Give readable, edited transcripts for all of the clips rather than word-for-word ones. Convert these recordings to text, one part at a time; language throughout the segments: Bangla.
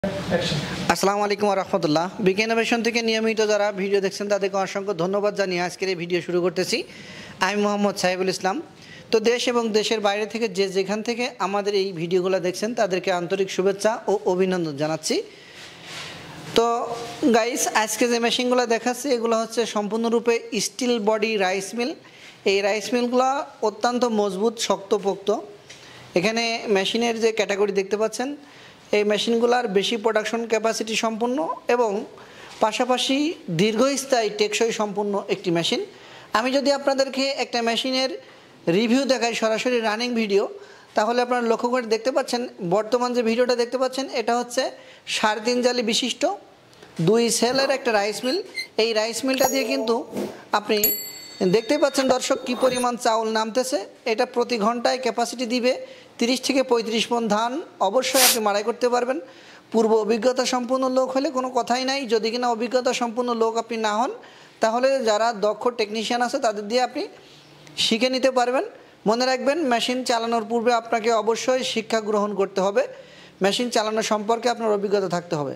আসসালামু আলাইকুম ওয়া রাহমাতুল্লাহ। বিকে ইনোভেশন থেকে নিয়মিত যারা ভিডিও দেখছেন তাদেরকে অসংখ্য ধন্যবাদ জানিয়ে আজকের এই ভিডিও শুরু করতেছি। আমি মোহাম্মদ সাইফুল ইসলাম। তো দেশ এবং দেশের বাইরে থেকে যে যেখান থেকে আমাদের এই ভিডিওগুলো দেখছেন তাদেরকে আন্তরিক শুভেচ্ছা ও অভিনন্দন জানাচ্ছি। তো গাইস, আজকে যে মেশিনগুলো দেখাচ্ছি এগুলো হচ্ছে সম্পূর্ণরূপে স্টিল বডি রাইস মিল। এই রাইস মিলগুলো অত্যন্ত মজবুত, শক্তপোক্ত। এখানে মেশিনের যে ক্যাটাগরি দেখতে পাচ্ছেন, এই মেশিনগুলোর বেশি প্রোডাকশন ক্যাপাসিটি সম্পন্ন এবং পাশাপাশি দীর্ঘস্থায়ী টেকসই সম্পন্ন একটি মেশিন। আমি যদি আপনাদেরকে একটা মেশিনের রিভিউ দেখাই, সরাসরি রানিং ভিডিও, তাহলে আপনারা লক্ষ্য করে দেখতে পাচ্ছেন বর্তমান যে ভিডিওটা দেখতে পাচ্ছেন এটা হচ্ছে 3.5 জালি বিশিষ্ট 2 সেলের একটা রাইস মিল। এই রাইস মিলটা দিয়ে কিন্তু আপনি দেখতে পাচ্ছেন দর্শক কি পরিমাণ চাউল নামতেছে। এটা প্রতি ঘন্টায় ক্যাপাসিটি দিবে 30 থেকে 35 মণ ধান। অবশ্যই আপনি মাড়াই করতে পারবেন। পূর্ব অভিজ্ঞতা সম্পন্ন লোক হলে কোনো কথাই নাই। যদি কিনা অভিজ্ঞতা সম্পন্ন লোক আপনি না হন, তাহলে যারা দক্ষ টেকনিশিয়ান আছে তাদের দিয়ে আপনি শিখে নিতে পারবেন। মনে রাখবেন, মেশিন চালানোর পূর্বে আপনাকে অবশ্যই শিক্ষা গ্রহণ করতে হবে। মেশিন চালানো সম্পর্কে আপনার অভিজ্ঞতা থাকতে হবে।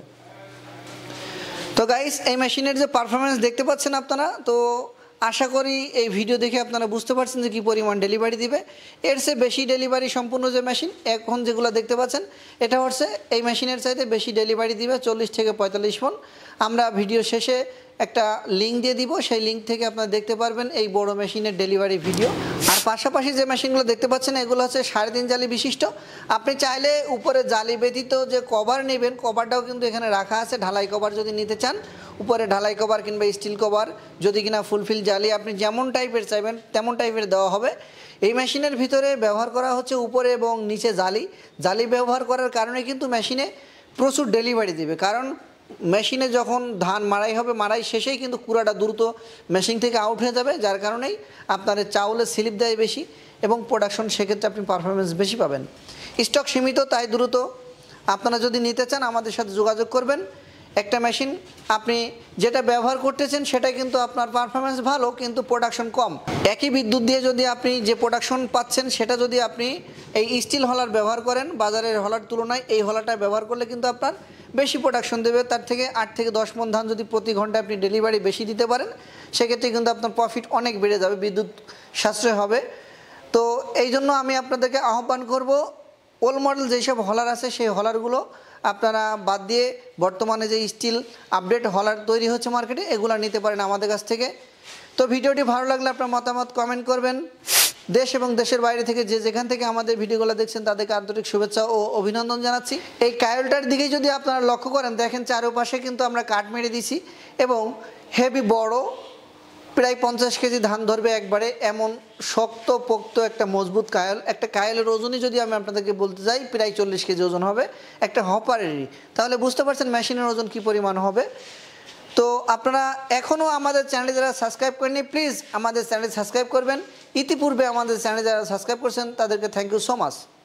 তো গাইস, এই মেশিনের যে পারফরমেন্স দেখতে পাচ্ছেন আপনারা, তো আশা করি এই ভিডিও দেখে আপনারা বুঝতে পারছেন যে কী পরিমাণ ডেলিভারি দিবে। এর চেয়ে বেশি ডেলিভারি সম্পূর্ণ যে মেশিন এখন যেগুলো দেখতে পাচ্ছেন, এটা হচ্ছে এই মেশিনের চাইতে বেশি ডেলিভারি দিবে 40 থেকে 45 মণ। আমরা ভিডিও শেষে একটা লিঙ্ক দিয়ে দিব, সেই লিঙ্ক থেকে আপনারা দেখতে পারবেন এই বড় মেশিনের ডেলিভারি ভিডিও। আর পাশাপাশি যে মেশিনগুলো দেখতে পাচ্ছেন এগুলো হচ্ছে 3.5 জালি বিশিষ্ট। আপনি চাইলে উপরে জালি ব্যতীত যে কভার নেবেন, কভারটাও কিন্তু এখানে রাখা আছে। ঢালাই কভার যদি নিতে চান, উপরে ঢালাই কভার কিংবা স্টিল কভার, যদি কিনা ফুলফিল জালি আপনি যেমন টাইপের চাইবেন তেমন টাইপের দেওয়া হবে। এই মেশিনের ভিতরে ব্যবহার করা হচ্ছে উপরে এবং নিচে জালি ব্যবহার করার কারণে কিন্তু মেশিনে প্রচুর ডেলিভারি দেবে। কারণ মেশিনে যখন ধান মাড়াই হবে, মাড়াই শেষেই কিন্তু কুড়াটা দ্রুত মেশিন থেকে আউট হয়ে যাবে, যার কারণেই আপনার চাউলের স্লিপ দেয় বেশি এবং প্রোডাকশন সেক্ষেত্রে আপনি পারফরমেন্স বেশি পাবেন। স্টক সীমিত, তাই দ্রুত আপনারা যদি নিতে চান আমাদের সাথে যোগাযোগ করবেন। একটা মেশিন আপনি যেটা ব্যবহার করতেছেন সেটা কিন্তু আপনার পারফরমেন্স ভালো, কিন্তু প্রোডাকশন কম। একই বিদ্যুৎ দিয়ে যদি আপনি যে প্রোডাকশন পাচ্ছেন সেটা যদি আপনি এই স্টিল হলার ব্যবহার করেন, বাজারের হলার তুলনায় এই হলাটা ব্যবহার করলে কিন্তু আপনার বেশি প্রোডাকশন দেবে। তার থেকে 8 থেকে 10 মণ ধান যদি প্রতি ঘন্টায় আপনি ডেলিভারি বেশি দিতে পারেন, সেক্ষেত্রে কিন্তু আপনার প্রফিট অনেক বেড়ে যাবে, বিদ্যুৎ সাশ্রয় হবে। তো এই জন্য আমি আপনাদেরকে আহ্বান করব, ওল্ড মডেল যেসব হলার আছে সেই হলারগুলো আপনারা বাদ দিয়ে বর্তমানে যে স্টিল আপডেট হলার তৈরি হচ্ছে মার্কেটে, এগুলো নিতে পারেন আমাদের কাছ থেকে। তো ভিডিওটি ভালো লাগলে আপনার মতামত কমেন্ট করবেন। দেশ এবং দেশের বাইরে থেকে যে যেখান থেকে আমাদের ভিডিওগুলো দেখছেন তাদেরকে আন্তরিক শুভেচ্ছা ও অভিনন্দন জানাচ্ছি। এই কায়লটার দিকে যদি আপনারা লক্ষ্য করেন, দেখেন চারপাশে কিন্তু আমরা কাঠ মেরে দিছি এবং হেভি বড়, প্রায় 50 কেজি ধান ধরবে একবারে, এমন শক্ত পোক্ত একটা মজবুত কায়ল। একটা কায়লের ওজনই যদি আমি আপনাদেরকে বলতে যাই প্রায় 40 কেজি ওজন হবে একটা হপারেরই। তাহলে বুঝতে পারছেন মেশিনের ওজন কী পরিমাণ হবে। তো আপনারা এখনও আমাদের চ্যানেলে যারা সাবস্ক্রাইব করেননি, প্লিজ আমাদের চ্যানেল সাবস্ক্রাইব করবেন। ইতিপূর্বে আমাদের চ্যানেলে যারা সাবস্ক্রাইব করছেন তাদেরকে থ্যাংক ইউ সো মাচ।